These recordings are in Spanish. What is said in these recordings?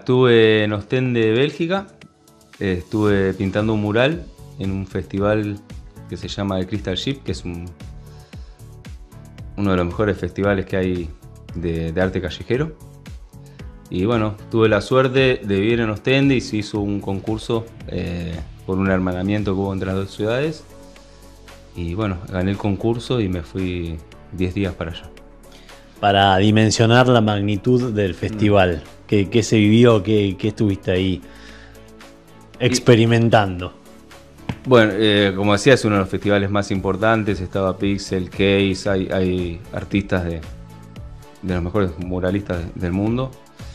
Estuve en Ostende, Bélgica, estuve pintando un mural en un festival que se llama el Crystal Ship, que es uno de los mejores festivales que hay de arte callejero. Y bueno, tuve la suerte de vivir en Ostende y se hizo un concurso por un hermanamiento que hubo entre las dos ciudades. Y bueno, gané el concurso y me fui 10 días para allá. Para dimensionar la magnitud del festival, ¿qué se vivió? ¿Qué estuviste ahí experimentando? Bueno, como decía, es uno de los festivales más importantes. Estaba Pixel, Case, hay artistas de los mejores muralistas del mundo.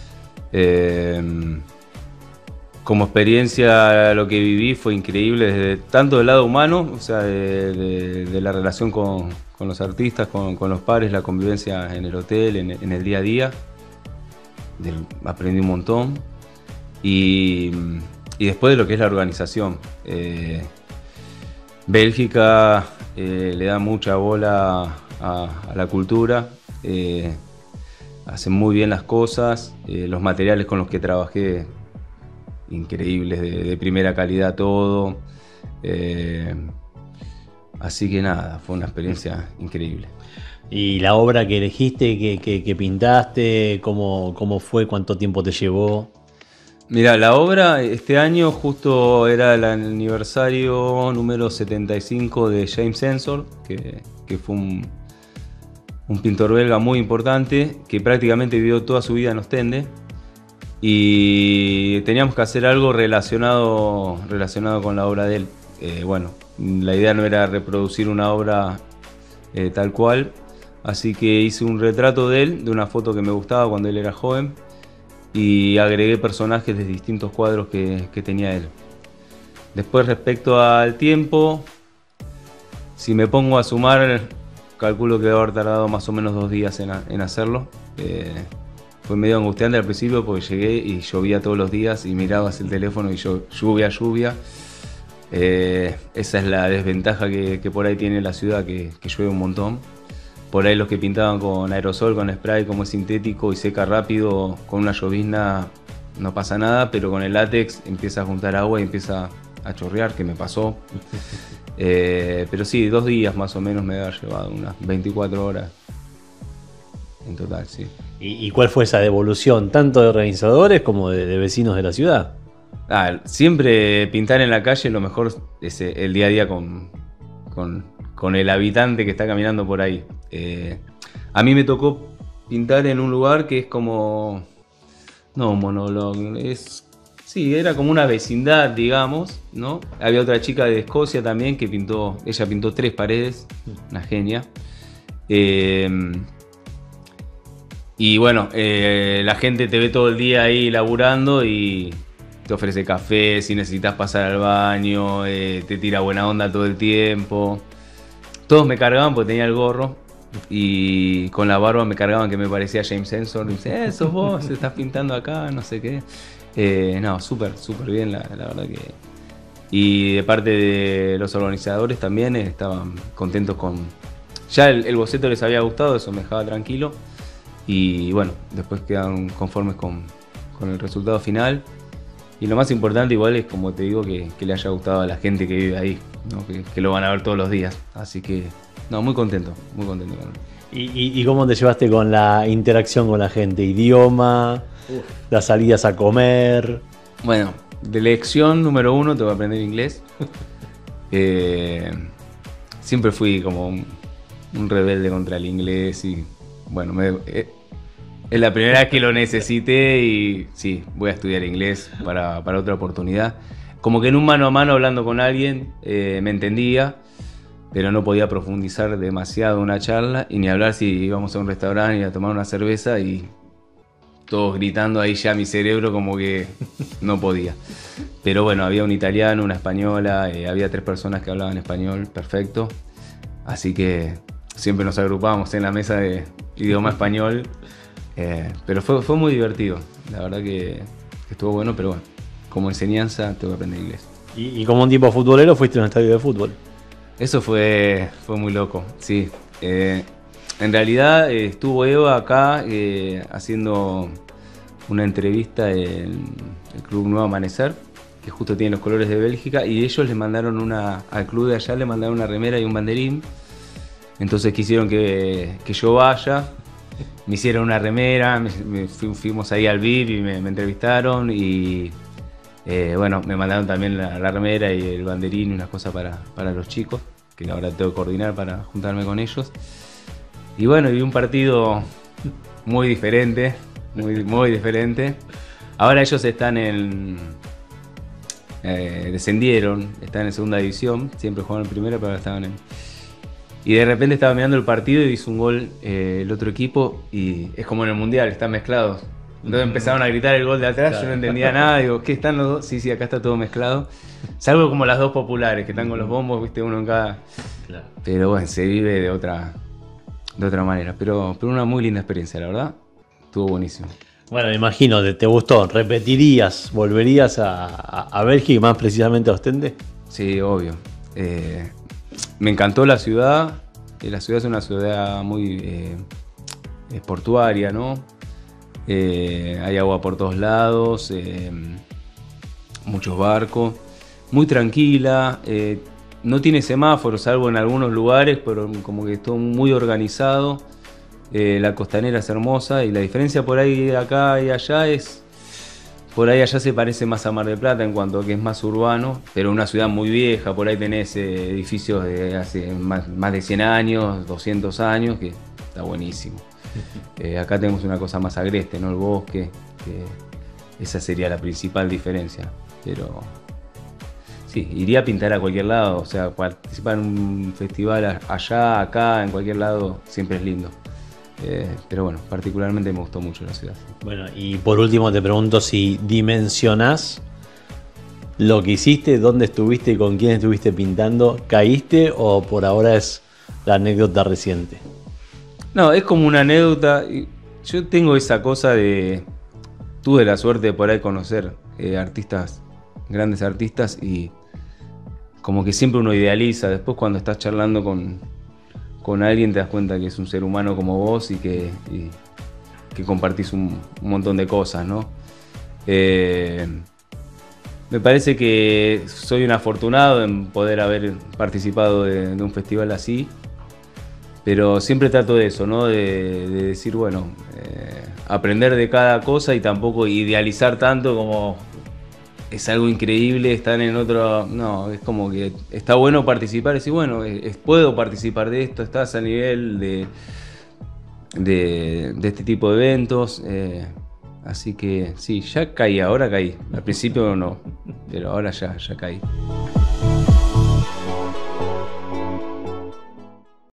Como experiencia, lo que viví fue increíble, desde tanto del lado humano, o sea, de la relación con los artistas, con los pares, la convivencia en el hotel, en el día a día. Aprendí un montón. Y después de lo que es la organización. Bélgica le da mucha bola a la cultura. Hacen muy bien las cosas. Los materiales con los que trabajé, increíbles, de primera calidad todo. Así que nada, fue una experiencia increíble. ¿Y la obra que elegiste, que pintaste, cómo fue, cuánto tiempo te llevó? Mira, la obra este año justo era el aniversario número 75 de James Ensor, que fue un pintor belga muy importante, que prácticamente vivió toda su vida en Ostende. Y teníamos que hacer algo relacionado con la obra de él. Bueno, la idea no era reproducir una obra tal cual, así que hice un retrato de él, de una foto que me gustaba cuando él era joven, y agregué personajes de distintos cuadros que tenía él. Después, respecto al tiempo, si me pongo a sumar, calculo que debe haber tardado más o menos 2 días en hacerlo. Fue medio angustiante al principio porque llegué y llovía todos los días y mirabas el teléfono y lluvia. Esa es la desventaja que por ahí tiene la ciudad, que llueve un montón. Por ahí los que pintaban con aerosol, con spray, como es sintético y seca rápido, con una llovizna no pasa nada, pero con el látex empieza a juntar agua y empieza a chorrear, que me pasó. Pero sí, 2 días más o menos me debe haber llevado, unas 24 horas en total, sí. ¿Y cuál fue esa devolución, tanto de organizadores como de vecinos de la ciudad? Siempre pintar en la calle, lo mejor es el día a día con el habitante que está caminando por ahí. A mí me tocó pintar en un lugar que es como... No, monólogo, sí, era como una vecindad, digamos, ¿no? Había otra chica de Escocia también que ella pintó 3 paredes, una genia. Y bueno, la gente te ve todo el día ahí laburando y te ofrece café, si necesitas pasar al baño, te tira buena onda todo el tiempo. Todos me cargaban porque tenía el gorro y con la barba me cargaban que me parecía James Ensor. Y me dice, sos vos, estás pintando acá, no sé qué. No, súper bien, la verdad que... Y de parte de los organizadores también estaban contentos con... Ya el boceto les había gustado, eso me dejaba tranquilo. Y bueno, después quedan conformes con el resultado final. Y lo más importante igual es, como te digo, que le haya gustado a la gente que vive ahí, ¿no? Que lo van a ver todos los días. Así que, no, muy contento. ¿Y cómo te llevaste con la interacción con la gente? ¿Idioma? ¿Las salidas a comer? Bueno, de lección número 1 tengo que aprender inglés. Siempre fui como un rebelde contra el inglés y bueno, es la primera vez que lo necesité y sí, voy a estudiar inglés para otra oportunidad. Como que en un mano a mano hablando con alguien me entendía, pero no podía profundizar demasiado una charla y ni hablar si íbamos a un restaurante y a tomar una cerveza y todos gritando ahí, ya mi cerebro como que no podía. Pero bueno, había un italiano, una española, había 3 personas que hablaban español perfecto, así que siempre nos agrupábamos en la mesa de idioma español. Pero fue muy divertido, la verdad que estuvo bueno, pero bueno, como enseñanza tengo que aprender inglés. ¿Y como un tipo futbolero fuiste a un estadio de fútbol? Eso fue muy loco, sí. En realidad estuvo Eva acá haciendo una entrevista en el Club Nuevo Amanecer, que justo tiene los colores de Bélgica, y ellos le mandaron al club de allá, le mandaron una remera y un banderín. Entonces quisieron que yo vaya, me hicieron una remera, fuimos ahí al VIP y me entrevistaron y bueno, me mandaron también la remera y el banderín y unas cosas para los chicos, que ahora tengo que coordinar para juntarme con ellos. Y bueno, y un partido muy diferente, muy diferente. Ahora ellos están descendieron, están en segunda división, siempre jugaban en primera, pero ahora estaban en... Y de repente estaba mirando el partido y hizo un gol el otro equipo y es como en el Mundial, están mezclados. Entonces empezaron a gritar el gol de atrás, claro. Yo no entendía nada, digo, ¿qué están los dos? Sí, acá está todo mezclado. Salvo como las dos populares, que están con los bombos, viste, uno en cada... Claro. Pero bueno, se vive de otra manera. Pero una muy linda experiencia, la verdad. Estuvo buenísimo. Bueno, me imagino, ¿te gustó? ¿Repetirías, volverías a Bélgica y más precisamente a Ostende? Sí, obvio. Me encantó la ciudad. La ciudad es una ciudad muy portuaria, ¿no? Hay agua por todos lados, muchos barcos, muy tranquila, no tiene semáforos salvo en algunos lugares, pero como que es todo muy organizado. La costanera es hermosa y la diferencia por ahí acá y allá es, por ahí allá se parece más a Mar del Plata en cuanto a que es más urbano, pero una ciudad muy vieja, por ahí tenés edificios de hace más de 100 años, 200 años, que está buenísimo. Acá tenemos una cosa más agreste, ¿no? El bosque, que esa sería la principal diferencia. Pero sí, iría a pintar a cualquier lado, o sea, participar en un festival allá, acá, en cualquier lado, siempre es lindo. Pero bueno, particularmente me gustó mucho la ciudad. Bueno, y por último te pregunto si dimensionás lo que hiciste, dónde estuviste y con quién estuviste pintando. ¿Caíste o por ahora es la anécdota reciente? No, es como una anécdota. Yo tengo esa cosa de... Tuve la suerte de por ahí conocer artistas, grandes artistas, y como que siempre uno idealiza. Después cuando estás charlando con alguien te das cuenta que es un ser humano como vos y que compartís un montón de cosas, ¿no? Me parece que soy un afortunado en poder haber participado de un festival así. Pero siempre trato de eso, ¿no? De decir, bueno, aprender de cada cosa y tampoco idealizar tanto como es algo increíble, están en otro... No, es como que está bueno participar y decir, bueno, puedo participar de esto, estás a nivel de este tipo de eventos. Así que sí, ya caí, ahora caí. Al principio no, pero ahora ya caí.